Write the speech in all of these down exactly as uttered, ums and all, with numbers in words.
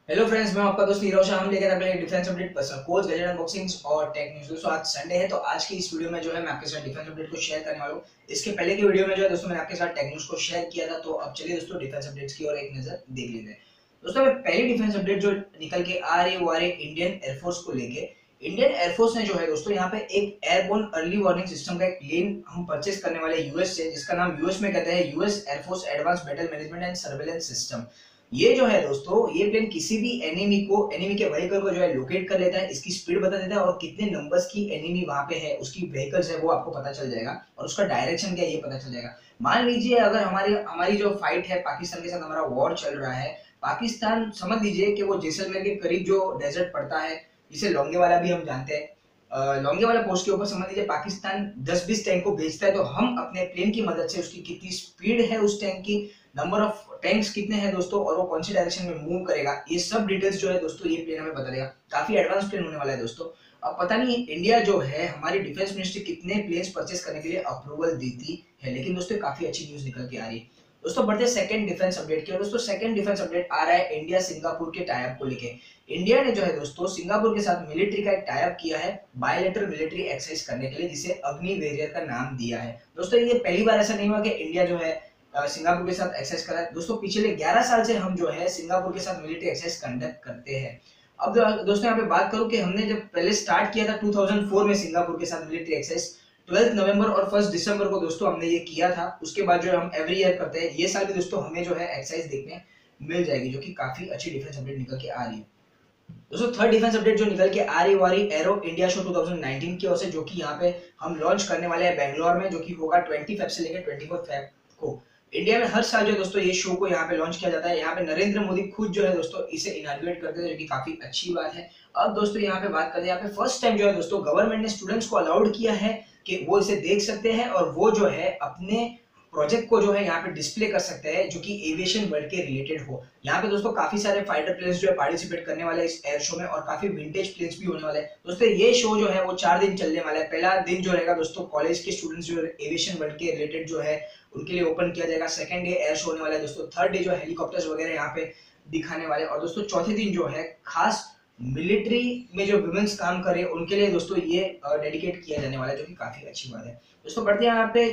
Hello friends, मैं आपका दोस्त नीरव शाह। हम लेकर आ गए हैं defence update personal coach gadget unboxings और टेक न्यूज़। दोस्तों आज संडे है, तो आज की इस वीडियो में जो है मैं आपके साथ डिफेंस अपडेट को शेयर करने वाला हूं। इसके पहले की वीडियो में जो है दोस्तों मैंने आपके साथ टेक न्यूज़ को शेयर किया था, तो अब चलिए दोस्तों डिफेंस अपडेट्स की ओर एक नजर देख लेते हैं। दोस्तों मैं पहली डिफेंस अपडेट जो निकल के आ रही है वो आ रही है इंडियन एयरफोर्स को लेके। इंडियन एयरफोर्स ने जो है दोस्तों यहाँ पे एक एयरबोर्न अर्ली वार्निंग सिस्टम का एक प्लेन हम परचेस करने वाले यूएस से, जिसका नाम यूएस में कहते हैं US air force advance battle management and surveillance system. ये जो है दोस्तों, ये प्लेन किसी भी एनिमी को एनिमी के व्हीकल को जो है लोकेट कर लेता है, इसकी स्पीड बता देता है और कितने नंबर्स की एनिमी वहां पे है, उसकी व्हीकल्स है वो आपको पता चल जाएगा और उसका डायरेक्शन क्या है ये पता चल जाएगा। मान लीजिए अगर हमारी हमारी जो फाइट है पाकिस्तान के साथ, हमारा वॉर चल रहा है, पाकिस्तान समझ लीजिए कि वो जैसलमेर के करीब जो डेजर्ट पड़ता है, जिसे लोंगेवाला भी हम जानते हैं, लॉन्गे वाला पोस्ट के ऊपर समझ लीजिए पाकिस्तान दस बीस टैंक को भेजता है, तो हम अपने प्लेन की मदद से उसकी कितनी स्पीड है, उस टैंक की नंबर ऑफ टैंक्स कितने हैं दोस्तों, और वो कौन सी डायरेक्शन में मूव करेगा, ये सब डिटेल्स जो है दोस्तों ये प्लेन हमें बता देगा। काफी एडवांस प्लेन होने वाला है दोस्तों। अब पता नहीं इंडिया जो है, हमारी डिफेंस मिनिस्ट्री कितने प्लेन्स परचेस करने के लिए अप्रूवल देती है, लेकिन दोस्तों काफी अच्छी न्यूज निकल के आ रही है। दोस्तों बढ़ते हैं सेकंड डिफेंस अपडेट की ओर। दोस्तों सेकंड डिफेंस अपडेट आ रहा है इंडिया सिंगापुर के टाई अप को लेके। इंडिया ने जो है दोस्तों सिंगापुर के साथ मिलिट्री का एक टाई अप किया है बायलैटरल मिलिट्री एक्सरसाइज करने के लिए, जिसे अग्नि वेरियर का नाम दिया है। दोस्तों ये पहली बार ऐसा नहीं हुआ कि इंडिया जो है अ, सिंगापुर के साथ एक्सरसाइज कर रहा है। दोस्तों पिछले ग्यारह साल से हम जो है सिंगापुर के साथ मिलिट्री एक्सरसाइज कंडक्ट करते हैं। अब दो- दोस्तों यहाँ पे बात करूं कि हमने जब पहले स्टार्ट किया था दो हज़ार चार में सिंगापुर के साथ मिलिट्री एक्सरसाइज, बारह नवंबर और फर्स्ट दिसंबर को दोस्तों हमने ये किया था। उसके बाद जो है हम एवरी ईयर करते हैं, ये साल भी दोस्तों हमें जो है एक्सरसाइज देखने मिल जाएगी, जो कि काफी अच्छी डिफेंस अपडेट निकल के आ रही है। दोस्तों थर्ड डिफेंस अपडेट जो निकल के आ रही वाली एरो इंडिया शो दो हज़ार उन्नीस की ओर से, जो कि यहाँ पे हम लॉन्च करने वाले हैं बैंगलोर में, जो कि होगा बीस फेब से लेकर चौबीस फेब को। इंडिया में हर साल जो है दोस्तों ये शो को यहाँ पे लॉन्च किया जाता है। यहाँ पे नरेंद्र मोदी खुद जो है दोस्तों इसे इनॉग्रेट करते हैं, जो कि काफी अच्छी बात है। अब दोस्तों यहाँ पे बात करते हैं, यहाँ पे फर्स्ट टाइम जो है दोस्तों गवर्नमेंट ने स्टूडेंट्स को अलाउड किया है कि वो इसे देख सकते हैं और वो जो है अपने प्रोजेक्ट को जो है यहाँ पे डिस्प्ले कर सकते हैं, जो कि एविएशन वर्ल्ड के रिलेटेड हो। यहाँ पे दोस्तों काफी सारे फाइटर प्लेन्स जो है पार्टिसिपेट करने वाले हैं इस एयर शो में, और काफी विंटेज प्लेन्स भी होने वाले हैं। दोस्तों ये शो जो है वो चार दिन चलने वाला है। पहला दिन जो रहेगा दोस्तों कॉलेज के स्टूडेंट्स जो एविएशन वर्ल्ड के रिलेटेड जो है उनके लिए ओपन किया जाएगा। सेकंड डे एयर शो होने वाला है दोस्तों। थर्ड डे जो है हेलीकॉप्टर्स वगैरह यहाँ पे दिखाने वाले, और दोस्तों चौथे दिन जो है खास मिलिट्री में जो वुमेन्स काम कर रहे हैं उनके लिए दोस्तों ये डेडिकेट किया जाने वाला है, जो कि काफी अच्छी बात है। दोस्तों बढ़ते हैं यहाँ पे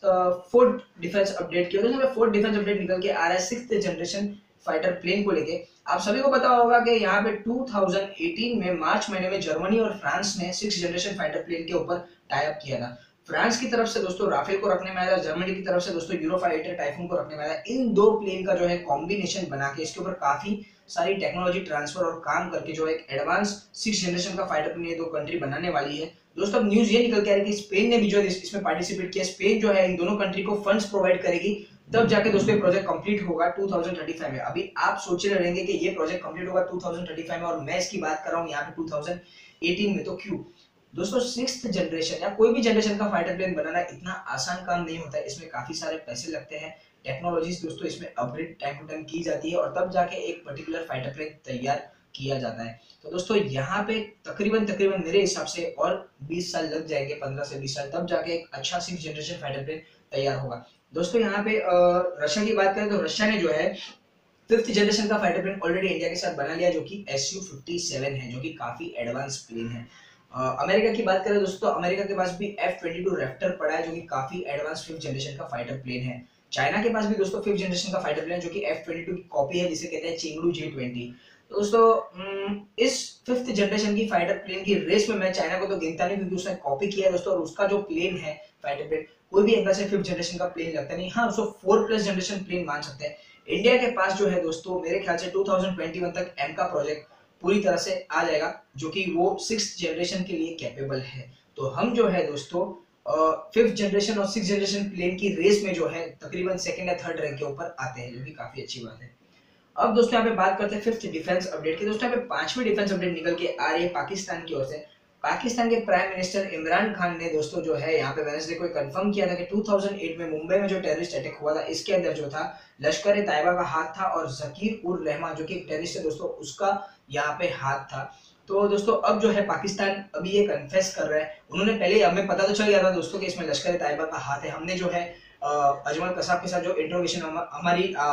फोर्थ डिफेंस अपडेट की ओर। दोस्तों फोर्थ डिफेंस अपडेट निकल के आ रहा है सिक्स्थ जनरेशन फाइटर प्लेन को लेके। आप सभी को पता होगा कि यहाँ पे दो हज़ार अठारह में मार्च महीने में जर्मनी और फ्रांस ने सिक्स जनरेशन फाइटर प्लेन के ऊपर टाई अप किया था। फ्रांस की तरफ से दोस्तों राफेल को रखने में आया था, जर्मनी की तरफ से दोस्तों यूरोफाइटर टाइफून को रखने में आया था। इन दो प्लेन का जो है कॉम्बिनेशन बना के इसके ऊपर काफी सारी टेक्नोलॉजी ट्रांसफर और काम करके जो एक एडवांस सिक्स जनरेशन का फाइटर प्लेन ये दो कंट्री बनाने वाली है। दोस्तों अब न्यूज ये निकल के आ रही है कि स्पेन ने भी जो है इसमें पार्टिसिपेट किया। स्पेन जो है इन दोनों कंट्री को फंड्स प्रोवाइड करेगी, तब जाके दोस्तों ये प्रोजेक्ट कंप्लीट होगा दो हज़ार पैंतीस में। अभी आप सोच रहे रहेंगे कि ये प्रोजेक्ट कंप्लीट होगा दो हज़ार पैंतीस में और मैं इसकी बात कर रहा हूँ यहाँ पे दो हज़ार अठारह में, तो क्यों? दोस्तों सिक्स्थ जनरेशन या कोई भी जनरेशन का फाइटर प्लेन बनाना इतना आसान काम नहीं होता है। इसमें काफी सारे पैसे लगते हैं, टेक्नोलॉजीज दोस्तों इसमें अपग्रेड टाइम टू टाइम की जाती है, और तब जाके एक पर्टिकुलर फाइटर प्लेन तैयार किया जाता है। तो दोस्तों यहाँ पे तकरीबन तकरीबन मेरे हिसाब से और बीस साल लग जाएंगे, पंद्रह से बीस साल, तब जाके एक अच्छा सिक्स जनरेशन फाइटर प्लेन तैयार होगा। दोस्तों यहाँ पे रशिया की बात करें तो रशिया ने जो है फिफ्थ जनरेशन का फाइटर प्लेन ऑलरेडी इंडिया के साथ बना लिया, जो कि एस यू फिफ्टी सेवन है, जो कि काफी एडवांस प्लेन है। अमेरिका की बात करें दोस्तों, अमेरिका के पास भी एफ ट्वेंटी टू रैप्टर पड़ा है, जो कि काफी एडवांस फिफ्थ जनरेशन का फाइटर प्लेन है। चाइना के पास भी दोस्तों फिफ्थ जनरेशन का फाइटर प्लेन, जो कि एफ ट्वेंटी टू की कॉपी है, जिसे कहते हैं चेंगडू जे ट्वेंटी। तो दोस्तों इस फिफ्थ जनरेशन की फाइटर प्लेन की रेस में मैं चाइना को तो गिनता नहीं, क्योंकि उसने कॉपी किया है दोस्तों, और उसका जो प्लेन है फाइटर प्लेन कोई भी एंगल से फिफ्थ जनरेशन का प्लेन लगता नहीं। हाँ उसको फोर प्लस जनरेशन प्लेन मान सकते हैं। इंडिया के पास जो है दोस्तों मेरे ख्याल से दो हज़ार इक्कीस तक एम का प्रोजेक्ट पूरी तरह से आ जाएगा, जो कि वो सिक्स जनरेशन के लिए कैपेबल है। तो हम जो है दोस्तों फिफ्थ जनरेशन और सिक्स जनरेशन प्लेन की रेस में जो है तकरीबन सेकंड या थर्ड रैंक के ऊपर आते हैं, जो कि काफी अच्छी बात है। अब दोस्तों यहाँ पे बात करते हैं फिफ्थ डिफेंस अपडेट की। दोस्तों यहाँ पे पांचवी डिफेंस अपडेट निकल के आ रही है पाकिस्तान की ओर से। पाकिस्तान के प्राइम मिनिस्टर इमरान खान ने दोस्तों जो है यहाँ पे वेडनेसडे को कंफर्म किया था कि दो हज़ार आठ में मुंबई में जो टेररिस्ट अटैक हुआ था, इसके अंदर जो था लश्कर तैयबा का हाथ था, और जकीर उर रहमान जो कि एक टेररिस्ट है दोस्तों, उसका यहाँ पे हाथ था। तो दोस्तों अब जो है पाकिस्तान अभी ये कन्फेस कर रहा है। उन्होंने पहले हमें पता तो चल गया था दोस्तों कि इसमें लश्कर तैयबा का हाथ है। हमने जो है अजमल कसाब के साथ जो इंट्रोगेशन हमारी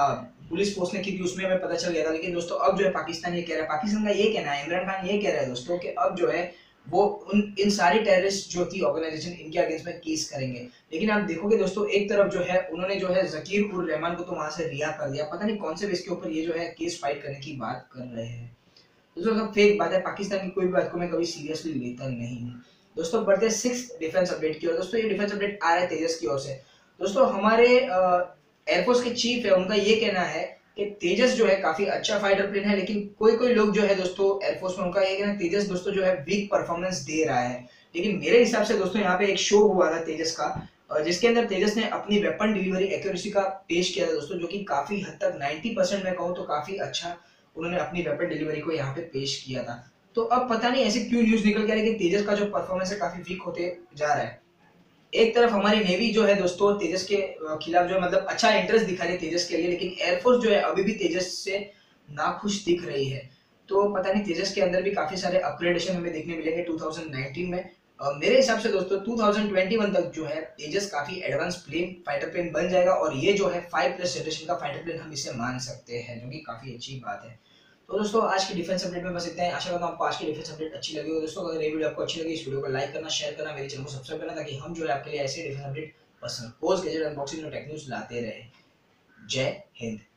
पुलिस फोर्स ने की थी उसमें हमें पता चल गया था। लेकिन दोस्तों अब जो है पाकिस्तान ये कह रहा है, पाकिस्तान का ये कहना है, इमरान खान ये कह रहा है दोस्तों कि अब जो है वो उन इन सारी टेररिस्ट जो थी ऑर्गेनाइजेशन इनके अगेंस्ट में केस करेंगे। लेकिन आप देखोगे दोस्तों एक तरफ जो है उन्होंने जो है जकीर उर रहमान को तो वहां से रिहा कर दिया, पता नहीं कौन से बेस के ऊपर ये जो है केस फाइट करने की बात कर रहे हैं। दोस्तों सब फेक बात है, पाकिस्तान की कोई भी बात को मैं कभी सीरियसली लेता नहीं हूँ। दोस्तों बढ़ते हैं सिक्स डिफेंस अपडेट की ओर। दोस्तों ये डिफेंस अपडेट आ रहा है तेजस की ओर से। दोस्तों हमारे एयरफोर्स के चीफ है, उनका ये कहना है कि तेजस जो है काफी अच्छा फाइटर प्लेन है, लेकिन कोई कोई लोग जो है दोस्तों एयरफोर्स में उनका ये कहना है तेजस दोस्तों जो है वीक परफॉर्मेंस दे रहा है। लेकिन मेरे हिसाब से दोस्तों यहाँ पे एक शो हुआ था तेजस का, जिसके अंदर तेजस ने अपनी वेपन डिलीवरी एक्यूरेसी का पेश किया था दोस्तों, जो कि काफी हद तक नब्बे परसेंट मैं कहूँ तो काफी अच्छा उन्होंने अपनी वेपन डिलीवरी को यहाँ पे पेश किया था। तो अब पता नहीं ऐसे क्यों न्यूज निकल के आ रही है कि तेजस का जो परफॉर्मेंस है काफी वीक होते जा रहा है। एक तरफ हमारी नेवी जो है दोस्तों तेजस के खिलाफ जो है मतलब अच्छा इंटरेस्ट दिखा रही है तेजस के लिए, लेकिन एयरफोर्स जो है अभी भी तेजस से नाखुश दिख रही है। तो पता नहीं तेजस के अंदर भी काफी सारे अपग्रेडेशन हमें देखने मिलेंगे दो हज़ार उन्नीस में। अ, मेरे हिसाब से दोस्तों दो हज़ार इक्कीस तक जो है तेजस काफी एडवांस प्लेन फाइटर प्लेन बन जाएगा और ये जो है फाइव प्लस जनरेशन का फाइटर प्लेन हम इसे मान सकते हैं, जो कि काफी अच्छी बात है। तो दोस्तों आज की डिफेंस अपडेट में बस इतना ही। आशा करता हूं आपको आज की डिफेंस अपडेट अच्छी लगी हो। दोस्तों अगर ये वीडियो आपको अच्छी लगी, इस वीडियो को लाइक करना, शेयर करना, मेरे चैनल को सब्सक्राइब करना, ताकि हम जो है आपके लिए ऐसे डिफेंस अपडेट पसंद पोस्ट गैजेट अनबॉक्सिंग और टेक न्यूज लाते रहे। जय हिंद।